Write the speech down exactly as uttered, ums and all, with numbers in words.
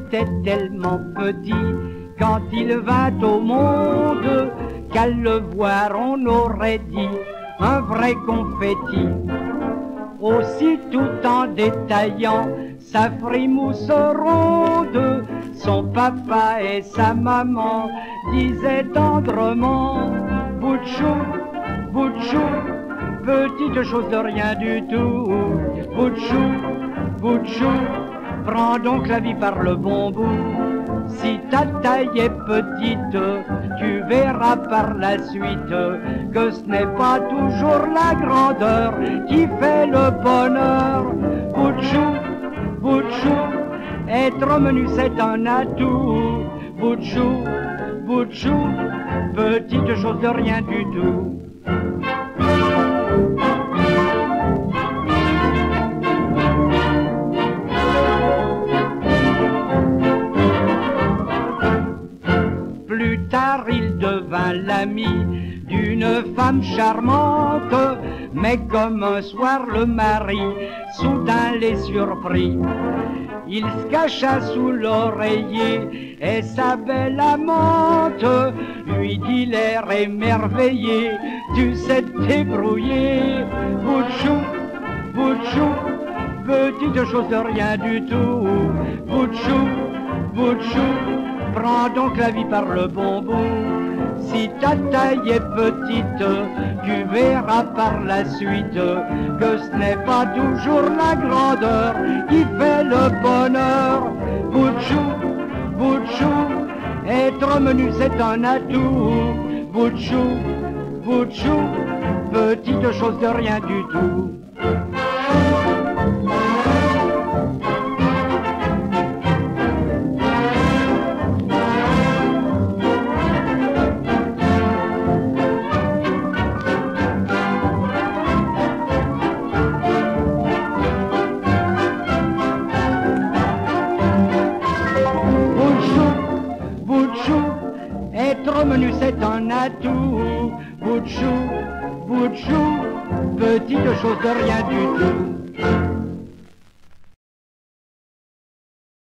était tellement petit quand il vint au monde qu'à le voir on aurait dit un vrai confetti. Aussi tout en détaillant sa frimousse ronde, son papa et sa maman disaient tendrement: Boutchou, Boutchou, petite chose de rien du tout. Boutchou, Boutchou, prends donc la vie par le bon bout. Si ta taille est petite, tu verras par la suite que ce n'est pas toujours la grandeur qui fait le bonheur. Boutchou, Boutchou, être menu c'est un atout. Boutchou, Boutchou, petite chose de rien du tout. Plus tard il devint l'ami d'une femme charmante, mais comme un soir le mari soudain les surprit, il se cacha sous l'oreiller et sa belle amante lui dit l'air émerveillé: tu sais te débrouiller. Boutchou, Boutchou, petite chose de rien du tout. Boutchou, Boutchou, prends donc la vie par le bon bout. Si ta taille est petite, tu verras par la suite que ce n'est pas toujours la grandeur qui fait le bonheur. Boutchou, Boutchou, être menu c'est un atout. Boutchou, Boutchou, petite chose de rien du tout. Être menu c'est un atout. Boutchou, Boutchou, petite chose de rien du tout.